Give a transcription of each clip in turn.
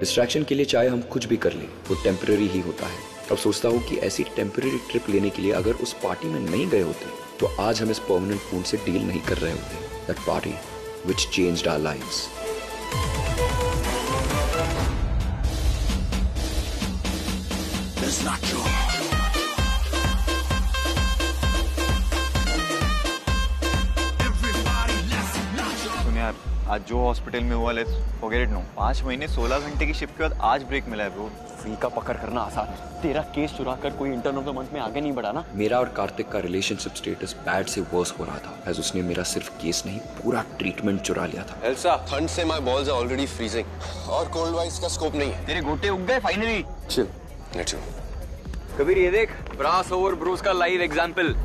Distraction के लिए चाहे हम कुछ भी कर लें, वो टेम्पररी ही होता है। अब सोचता हूँ कि ऐसी टेम्पररी ट्रिप लेने के लिए अगर उस पार्टी में नहीं गए होते तो आज हम इस परमानेंट वुंड से डील नहीं कर रहे होते। That party which changed our lives. It's not true. सुन यार, आज जो हॉस्पिटल में हुआ, लेट्स फॉरगेट इट नो। 5 महीने 16 घंटे की शिफ्ट के बाद आज ब्रेक मिला है ब्रो। फ्री का पकड़ करना आसान है, तेरा केस चुरा कर कोई इंटर्न ऑफ द मंथ में आगे नहीं बढ़ा ना। मेरा और कार्तिक का रिलेशनशिप स्टेटस बैड से वर्स हो रहा था, एज उसने मेरा सिर्फ केस नहीं पूरा ट्रीटमेंट चुरा लिया था। एल्सा, ठंड से my balls are already freezing और कोल्ड वाइज का स्कोप नहीं है। तेरे गोटे उग गए finally. Chill, let's go. Kabir ये देख, ब्रास ओवर ब्रूस का लाइव एग्जांपल।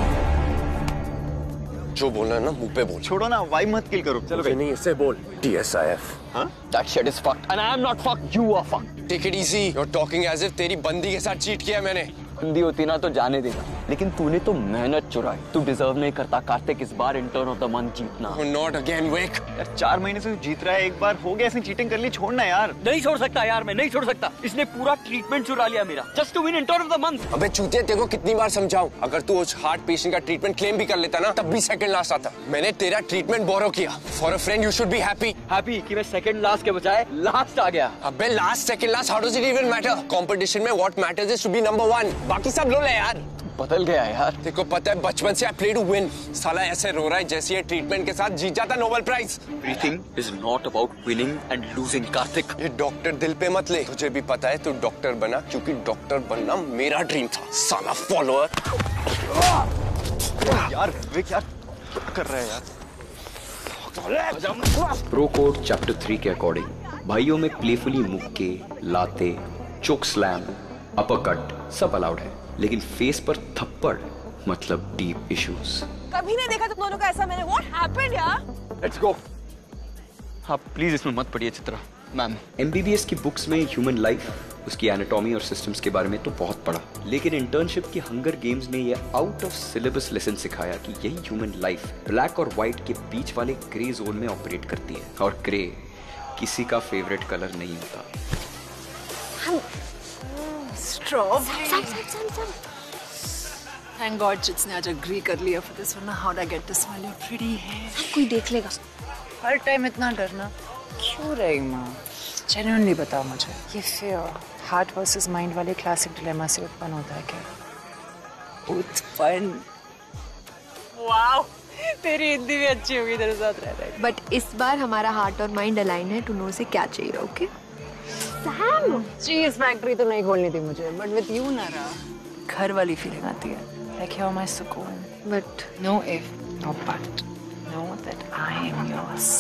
जो बोलना है ना मुंह पे बोल। छोड़ो ना, वाई मत किल करो। चलो नहीं, इससे बोल। TSIF। हाँ? That shit is fucked and I am not fucked. You are fucked. Take it easy. You're talking as if तेरी बंदी के साथ चीट किया मैंने। बंदी होती ना तो जाने देगा, लेकिन तूने तो मेहनत चुराई। तू डिजर्व नहीं करता कार्तिक इस बार इंटर्न ऑफ द मंथ जीतना। Oh, not again, Vic. यार 4 महीने से जीत रहा है, एक बार हो गया ऐसे चीटिंग कर ली, छोड़ना यार। नहीं छोड़ सकता यार, मैं नहीं छोड़ सकता। इसने पूरा ट्रीटमेंट चुरा लिया मेरा, just to win intern of the month. अबे चूतिया, तेरे को कितनी बार समझाऊं, अगर तू उस हार्ट पेशेंट का ट्रीटमेंट क्लेम भी कर लेता ना तब भी सेकंड लास्ट आता। मैंने तेरा ट्रीटमेंट बोरो किया। For a friend you should be happy. Happy कि मैं सेकंड लास्ट के बजाय लास्ट आ गया। अबे last second last, how does it even matter? Competition में what matters is to be number 1। बाकी सब लो ले यार। बदल गया यार। देखो पता है बचपन से आई प्ले टू विन। साला ऐसे रो रहा है जैसे ये ट्रीटमेंट के साथ जीत जाता Nobel prize. Everything is not about winning and losing Kartik. ये डॉक्टर दिल पे मत ले, तुझे भी पता है तू डॉक्टर बना क्योंकि डॉक्टर बनना मेरा ड्रीम था। साला फॉलोअर। यार विक यार, क्या कर रहा है यार? प्रो कोड चैप्टर 3 के अकॉर्डिंग भाइयों में प्लेफुली मुक्के, लाते, चोक स्लैम, अपरकट सब अलाउड है, लेकिन फेस पर थप्पड़ मतलब डीप इश्यूज। कभी नहीं देखा तुम दोनों का ऐसा मैंने। What happened यार? Let's go. हाँ प्लीज इसमें मत पढ़िए चित्रा मैम। MBBS की बुक्स में ह्यूमन लाइफ, उसकी एनाटॉमी और सिस्टम्स के बारे में तो बहुत पढ़ा, लेकिन इंटर्नशिप की हंगर गेम्स ने यह आउट ऑफ सिलेबस लेसन सिखाया कि यही ह्यूमन लाइफ ब्लैक और व्हाइट के बीच वाले ग्रे जोन में ऑपरेट करती है, और ग्रे किसी का फेवरेट कलर नहीं होता। Thank God जिट्स ने आज agree कर लिया for this, वरना how do I get to smell your pretty hair? कोई देख लेगा। हर टाइम इतना डरना क्यों रही माँ? Genuinely बताओ मुझे, ये fear हार्ट वर्सेस माइंड वाले क्लासिक डिलेमा से उत्पन्न होता है क्या? उत्पन्न? वाओ, तेरी हिंदी भी अच्छी होगी तेरे साथ रह रहे। बट इस बार हमारा हार्ट और माइंड अलाइन है टू नो से क्या चाहिए। ओके सैम, चीज फैक्ट्री तो नहीं खोलनी थी मुझे, बट विद यू ना रहा घर वाली फीलिंग आती है। Like you're my सुकून। But No if, no but. Know that I am yours.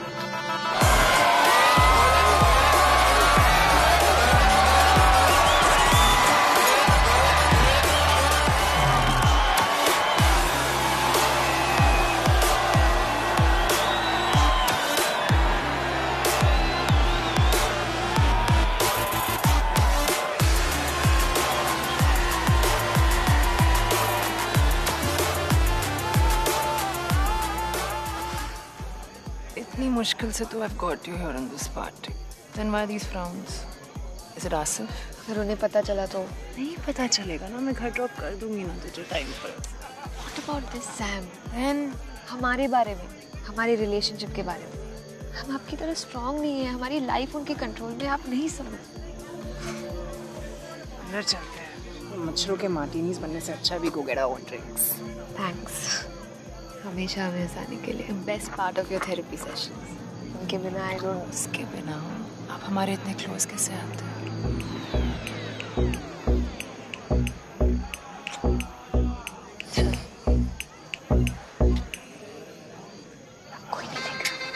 इतनी मुश्किल से तो I've got you here in this party. Then why these frowns? Is it Asif? अगर उन्हें पता चला तो? नहीं पता चलेगा ना, मैं घर ड्रॉप कर दूंगी ना तुझे टाइम पर। What about this Sam? Then हमारे बारे में, हमारे रिलेशनशिप के बारे में, हम आपकी तरह स्ट्रांग नहीं है, हमारी लाइफ उनके कंट्रोल में, आप नहीं समझ। अंदर चलते हैं, मच्छरों के मार्टिनीज बनने से अच्छा भी go get our own drinks. Thanks हमेशा हमें हंसाने के लिए। Best part of your therapy sessions. उनके बिना आई डोंट। उसके बिना आप हमारे इतने क्लोज कैसे आते हैं? कोई नहीं देख रहा।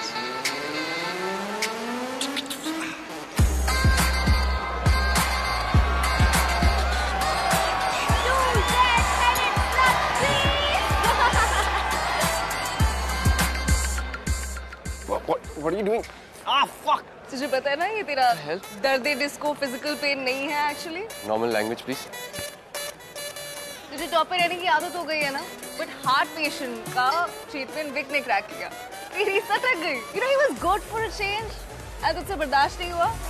What are you doing? fuck! तुझे पता है ना ये तेरा दर्द डिस्को फिजिकल पेन नहीं है एक्चुअली। Normal language, please. तुझे टॉप पे रहने की आदत हो गई है ना, बट हार्ट पेशेंट का ट्रीटमेंट विक ने क्रैक किया। तेरी सटक गई। You know he was good for a change. तुझसे बर्दाश्त नहीं हुआ?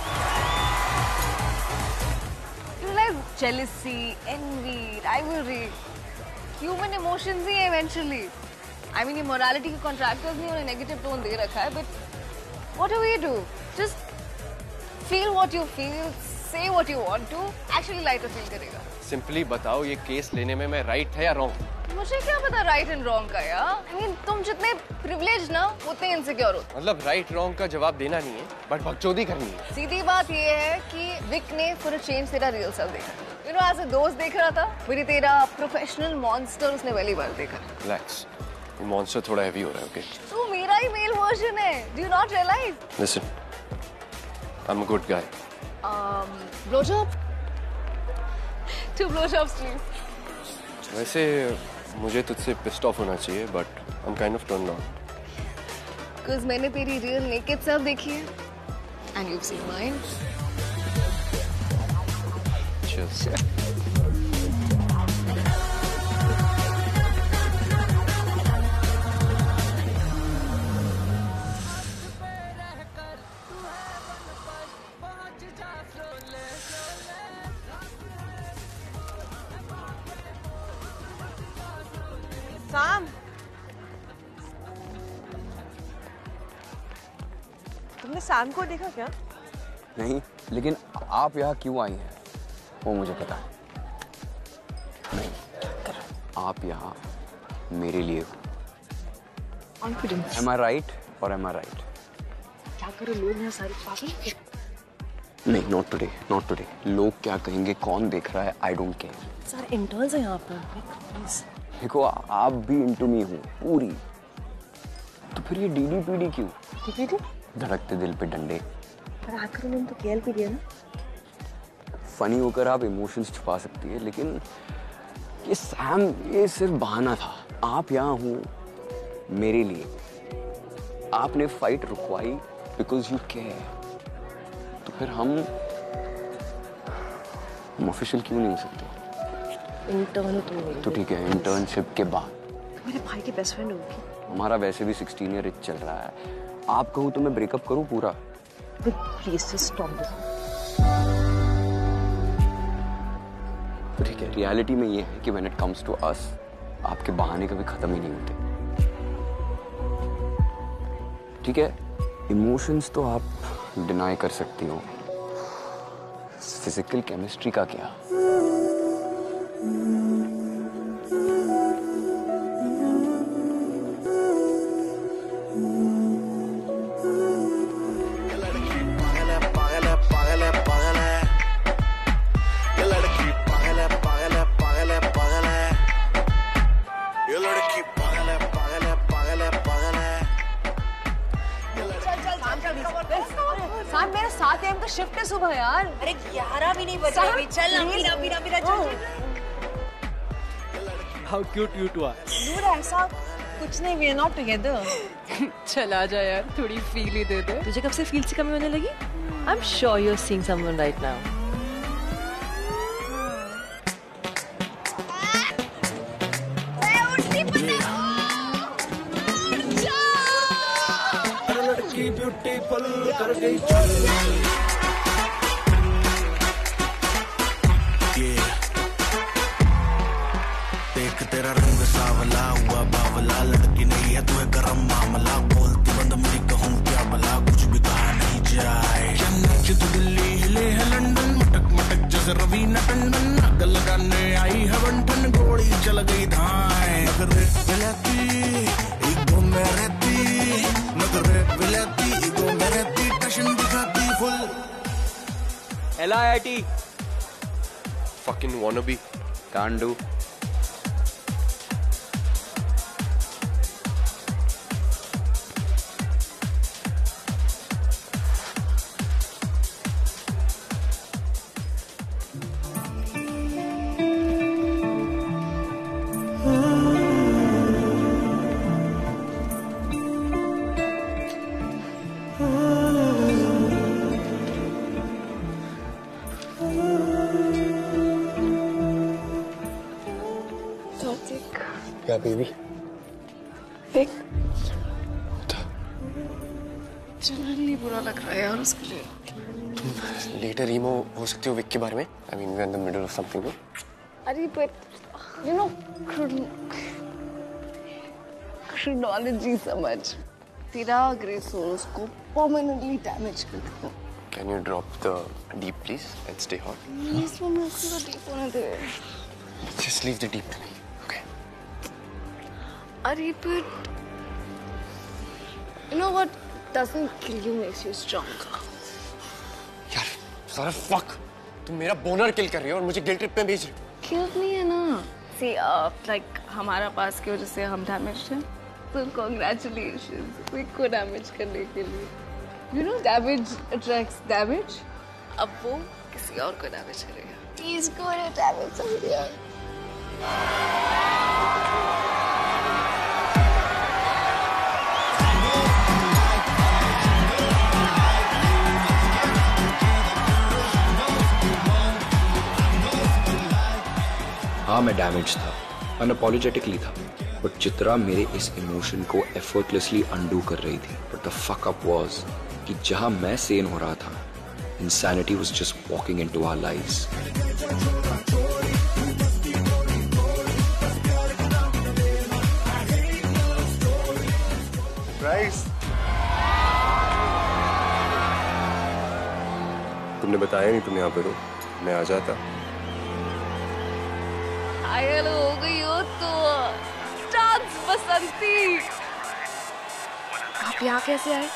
Jealousy, envy, rivalry, human emotions ही है eventually. I mean, ये morality के contractors ने उन्हें negative tone दे रखा है, but what do we do? Just feel what you feel, say what you want to, actually lighter feel करेगा. Simply बताओ ये केस लेने में मैं right है या wrong? मुझे क्या पता right and wrong का यार? I mean, तुम जितने privileged ना, उतने insecure हो. मतलब right wrong का जवाब देना नहीं है, but बकचोदी करनी है. सीधी बात ये है कि विक ने for a change तेरा real self देखा. You know, as a दोस्त देख रहा था, फिर तेरा प्रोफेशनल मॉन्स्टर उसने पहली बार देखा. Relax. ये मॉन्स्टर थोड़ा हेवी हो रहा है, okay? तू मेरा ही मेल वर्जन है. Do you not realize? Listen, I'm a good guy. Blowjob? 2 blowjobs, please. वैसे मुझे तुझसे pissed off होना चाहिए, but I'm kind of turned on. Because मैंने तेरी real naked self देखी है, and you've seen mine. Cheers. साम, तुमने सैम को देखा क्या? नहीं, लेकिन आप यहाँ क्यों आई हैं वो मुझे पता है. नहीं, आप यहाँ मेरे लिए हो. Confidence. Am I right or am I right? क्या करो लोग यहाँ सारे पागल? नहीं, not today, not today. लोग क्या कहेंगे, कौन देख रहा है, I don't care. सारे इंटर्न्स हैं यहाँ पर. देखो, आप भी इंटू मी हो पूरी. तो फिर ये डीडी पीडी क्यों? डीडी? धड़कते दिल पे डंडे. पर आखिर उन्होंने तो केएल पी दिया ना. फनी होकर आप इमोशंस छुपा सकती है, लेकिन ये सैम, ये सिर्फ बहाना था. आप यहाँ हो मेरे लिए. आपने फाइट रुकवाई बिकॉज यू केयर. तो फिर हम ऑफिशियल क्यों नहीं हो सकते? इंटर्न हो तुम मेरे. तो ठीक है, इंटर्नशिप के बाद मेरे भाई के बेस्ट फ्रेंड होगी. हमारा वैसे भी 16 ईयर चल रहा है. आप कहूँ तो मैं ब्रेकअप करूँ पूरा. Please just stop this. तो ठीक है, रियलिटी में ये है कि when it comes to us, आपके बहाने कभी खत्म ही नहीं होते. ठीक है, इमोशंस तो आप डिनाई कर सकती हो. फिजिकल केमिस्ट्री का क्या? साम, मेरा 7 AM का शिफ्ट है सुबह यार. अरे 11 भी नहीं बजे अभी. चल ना, पीना चल. How cute you two are. दूर ऐसा कुछ नहीं. We are not together. चला जा यार, थोड़ी फील ही दे दे. तुझे कब से फील से कमी होने लगी? I'm sure you're seeing someone right now. Beautiful कर गई. देख तेरा रंग सावला हुआ बावला. लड़की नहीं है तू गरम मामला. बोलती बंद मुझे कहूँ क्या भला. कुछ भी कहा नहीं जाए. चन्नई तू दिल्ली हिले है लंदन. मटक मटक जैसे रवीना टंडन. आग लगाने आई है बंटन. गोली चल गई धाए. नगरे विलाती ईगो में रहती. नगरे विलाती ईगो में रहती. टशन दिखाती full. LIT. Fucking wannabe. Can't do. क्या बेबी? Vic. जनरली बुरा लग रहा है यार उसके लिए। तुम लेटर ईमो हो सकते हो विक के बारे में। I mean, we're in the middle of something. No? अरे but you know chronology समझ, तेरा ग्रे सोल्स को परमानेंटली डैमेज कर देता। Can you drop the deep, please, and stay hot? Please वो मेरे को डीप होने दे। Just leave the deep to me, okay? अरे but you know what doesn't kill you makes you stronger. यार सारा fuck, तुम मेरा बोनर किल कर रही हो और मुझे गिल्ट ट्रिप पे भेज रही हो। Killed नहीं है ना। See, like हमारा पास की वजह से हम damaged हैं। तो congratulations, we को damage करने के लिए। You know damage attracts damage. अब वो किसी और को damage करेगा। He's going to damage somebody else. हाँ मैं डैमेज था, अनअपॉलोजेटिकली था, बट चित्रा मेरे इस इमोशन को एफर्टलेसली अंडू कर रही थी। But the fuck up was कि जहां मैं सेन हो रहा था, insanity was just walking into our lives. Surprise. तुमने बताया नहीं तुम यहाँ पर हो, मैं आ जाता। घायल हो गई हो तो डांस बसंती। आप यहाँ कैसे आए?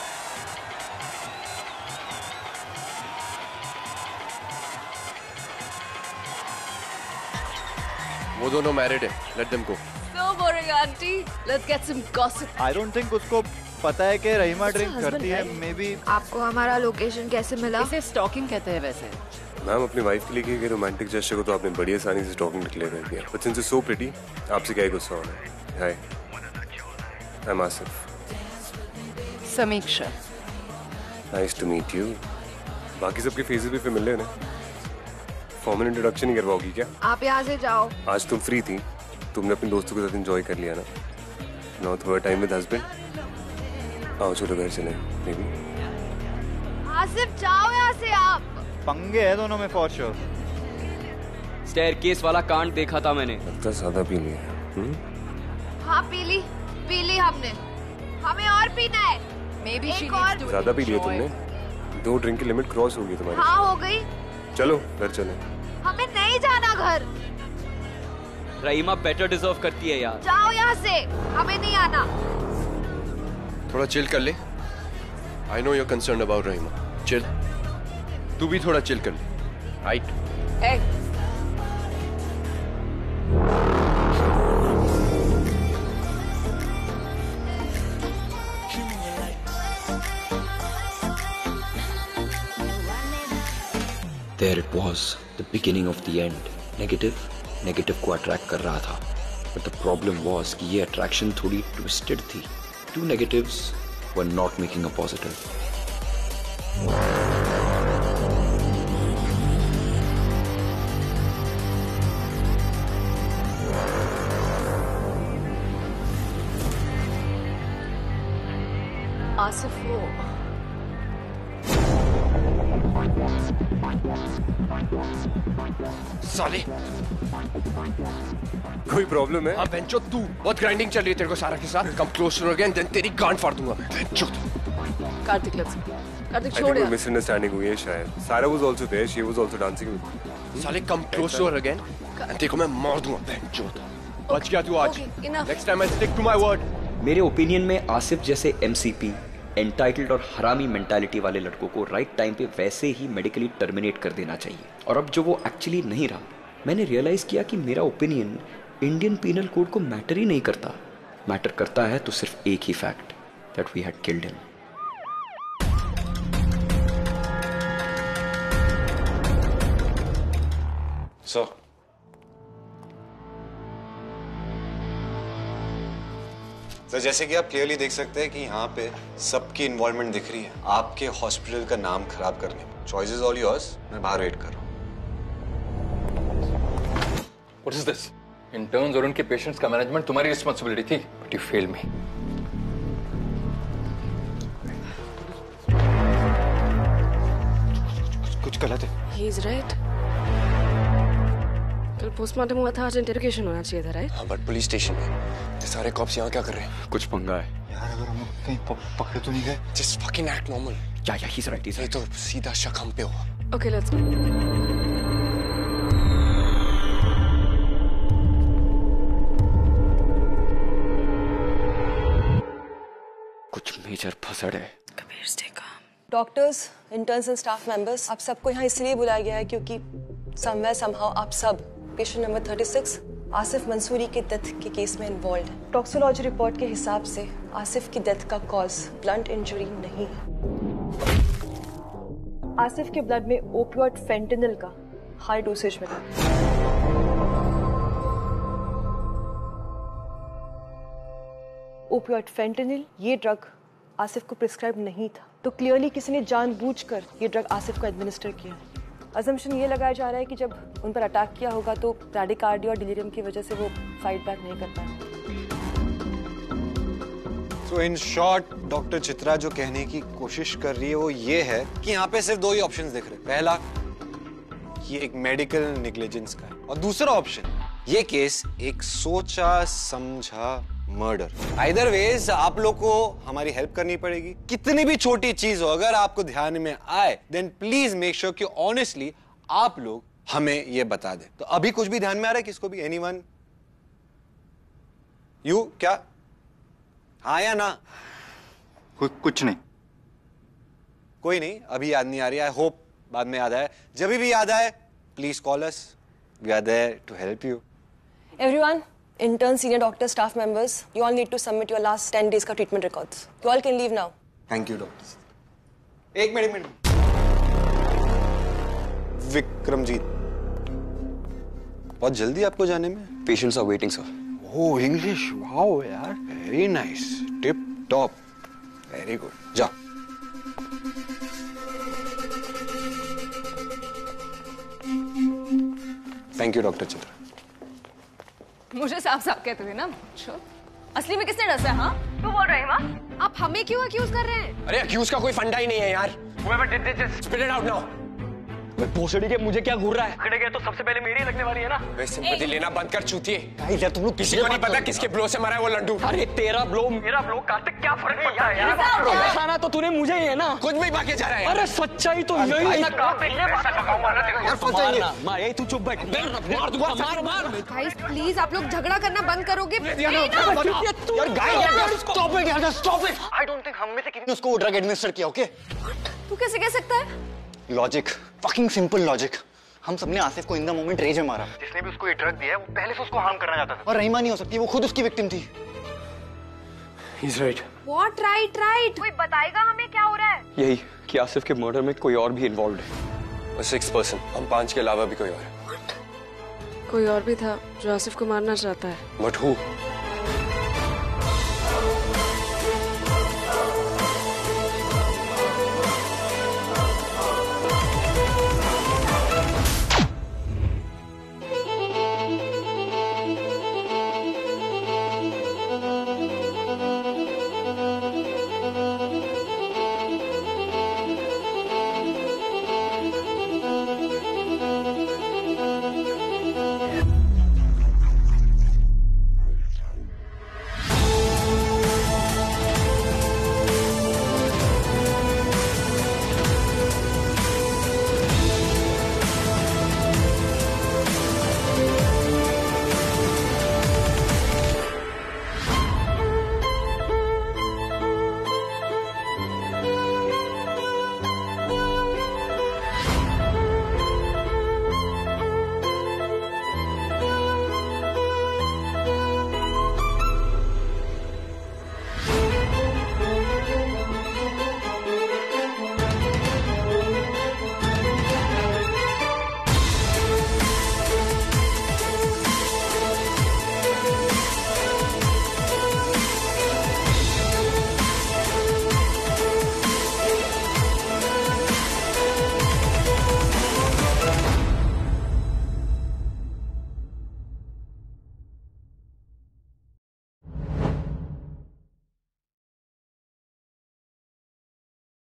वो दोनों मैरिड है, let them go. So boring, auntie. Let's get some gossip. I don't think उसको पता है कि रहीमा ड्रिंक करती है। मे बी आपको हमारा लोकेशन कैसे मिला? इसे स्टॉकिंग कहते हैं वैसे। मैम अपनी वाइफ के लिए किए गए रोमांटिक जेस्चर को तो आपने बड़ी आसानी से स्टॉकिंग डिक्लेयर कर दिया। But since it's so pretty, आपसे क्या ही गुस्सा होना है। Hi, I am Asif. Sameeksha. Nice to meet you. बाकी सबके फेसेस भी फेमिलियर हैं। फॉर्मल इंट्रोडक्शन ही करवाओगी क्या? आप यहाँ से जाओ। आज तुम फ्री थी, तुमने अपने दोस्तों के साथ एंजॉय कर लिया ना। नाउ थोड़ा टाइम विद हस्बैंड। आओ चलो घर चलें बेबी। आसिफ जाओ यहाँ से आप। पंगे है दोनों में फॉर श्योर। स्टेयरकेस वाला कांड देखा था मैंने। लगता ज्यादा पी लिया। हाँ पी ली हमने। हमें और पीना है। Maybe she एक needs और। to ज्यादा पी लिया enjoy. तुमने। 2 ड्रिंक की लिमिट क्रॉस होगी तुम्हारी। हाँ हो गई। चलो घर चलें। हमें नहीं जाना घर। रहीमा बेटर डिजर्व करती है यार। जाओ यहाँ से, हमें नहीं आना। थोड़ा चिल कर ले। I know your concern about Rahima. Chill, तू भी थोड़ा चिल कर ले। Right. Hey. There it was, the beginning of the end. Negative को अट्रैक्ट कर रहा था, बट द प्रॉब्लम वाज कि ये अट्रैक्शन थोड़ी ट्विस्टेड थी। 2 negatives were not making a positive. Asif वो साले कोई प्रॉब्लम है? हाँ बेंचो, तू बहुत ग्राइंडिंग चल रही है तेरे को सारा के साथ। Come close to again, then तेरी गांड फाड़ दूंगा मैं। बेंचो कार्तिक लेट्स कार्तिक I छोड़ think यार। मिसअंडरस्टैंडिंग हुई है शायद। सारा was also there, she was also dancing with me. साले कम क्लोज टू अगेन, तेरे को मैं मार दूंगा बेंचो। बच गया तू आज। Okay, enough. Next time I stick to my word. मेरे ओपिनियन में आसिफ जैसे एमसीपी एंटाइटल्ड और हरामी मेंटालिटी वाले लड़कों को राइट टाइम पे वैसे ही मेडिकली टर्मिनेट कर देना चाहिए। और अब जो वो एक्चुअली नहीं रहा, मैंने रियलाइज किया कि मेरा ओपिनियन इंडियन पीनल कोड को मैटर ही नहीं करता। मैटर करता है तो सिर्फ एक ही fact, that we had killed him. Sir जैसे कि आप क्लियरली देख सकते हैं कि यहाँ पे सबकी इन्वॉल्वमेंट दिख रही है आपके हॉस्पिटल का नाम खराब करने में। चॉइस इज ऑल योर्स, मैं बाहर वेट कर रहा हूँ। What is this? इंटर्न्स और उनके पेशेंट्स का मैनेजमेंट तुम्हारी रिस्पॉन्सिबिलिटी थी, बट यू फेल मी। कुछ गलत है। He is right. कल पोस्टमार्टम हुआ था, आज इंटरोगेशन होना चाहिए था, राइट? हाँ, बट पुलिस स्टेशन में ये सारे कॉप्स यहाँ क्या कर रहे हैं? कुछ पंगा है यार, अगर हम लोग कहीं पकड़े तो नहीं गए? Just fucking act normal. या he's right, he's right. नहीं तो सीधा शक हम पे होगा। Okay, let's go. कुछ मेजर फसड़ है। Kabir stay calm. Doctors, interns and staff members, आप सबको यहाँ इसलिए बुलाया गया है क्योंकि समवेयर समहाउ आप सब पेशेंट नंबर 36 आसिफ मंसूरी के डेथ के केस में इन्वॉल्व है। टॉक्सिकोलॉजी रिपोर्ट के हिसाब से आसिफ की डेथ का कॉज ब्लंट इंजरी नहीं है। आसिफ के ब्लड में ओपियोइड फेंटेनिल का हाई डोसेज मिला। ओपियोइड फेंटेनिल ये ड्रग आसिफ को प्रिस्क्राइब नहीं था, तो क्लियरली किसी ने जानबूझकर ये ड्रग आसिफ को एडमिनिस्टर किया। अजम्पशन ये लगाया जा रहा है कि जब उन पर अटैक किया होगा तो ब्रैडिकार्डिया और डिलीरियम की वजह से वो फाइट बैक नहीं कर पाए। So in short, doctor Chitra जो कहने की कोशिश कर रही है वो ये है कि यहाँ पे सिर्फ दो ही ऑप्शंस दिख रहे हैं। पहला, ये एक मेडिकल नेग्लिजेंस का है, और दूसरा ऑप्शन, ये केस एक सोचा समझा मर्डर। आइदर वेज आप लोग को हमारी हेल्प करनी पड़ेगी। कितनी भी छोटी चीज हो, अगर आपको ध्यान में आए, देन प्लीज मेक श्योर कि ऑनेस्टली आप लोग हमें ये बता दें। तो अभी कुछ भी ध्यान में आ रहा है किसको भी? एनीवन? यू? क्या? हाँ या ना? कुछ नहीं। कोई नहीं, अभी याद नहीं आ रही। आई होप बाद में याद आए। जब भी याद आए please call us, we are there to help you. Everyone, interns, senior doctors, staff members, you all need to submit your last 10 days का treatment records. You all can leave now. Thank you doctor. एक minute. Vikramjeet, बहुत जल्दी आपको जाने में? Patients are waiting, sir. Oh, English, wow यार, very nice, tip top, very good. जा। Thank you doctor Chitra. मुझे साफ साफ कहते थे ना, असली में किसने डसा है? हाँ, तू बोल रही है माँ? आप हमें क्यों अक्यूज कर रहे हैं? अरे अक्यूज का कोई फंडा ही नहीं है यार। Whoever did this, just spit it out now. भोसड़ी के मुझे क्या घूर रहा है? पकड़े गए तो सबसे पहले मेरी लगने वाली है ना। वैसे सिंपैथी लेना बंद कर चूतिए। यार तुम लोग किसी को नहीं पता किसके ब्लो से मरा है वो लड्डू। अरे तेरा ब्लो मेरा ब्लो, कार्तिक क्या फर्क पड़ता है यार? खाना तो तूने मुझे ही है ना। कुछ भी बाकी जा रहा है। अरे सच्चाई तो यही है। मार, यही तू चुप बैठ। मार दूंगा, मार। गाइस प्लीज आप लोग झगड़ा करना बंद करोगे? यार गाइस स्टॉप इट यार, stop it. I don't think हम में से किसी ने उसको ड्रग एडमिनिस्टर किया। ओके, तू कैसे कह सकता है? Logic, fucking simple logic. हम सबने आसिफ को इन द मोमेंट रेज में मारा। जिसने भी उसको ये ड्रग दिया है वो पहले से उसको हार्म करना चाहता था। और रहीमा नहीं हो सकती, वो खुद उसकी विक्टिम थी। He's right. What right? कोई बताएगा हमें क्या हो रहा है? यही कि आसिफ के मर्डर में कोई और भी इन्वॉल्व है। 6 person, हम 5 के अलावा भी कोई और है। कोई और भी था जो आसिफ को मारना चाहता है। But who?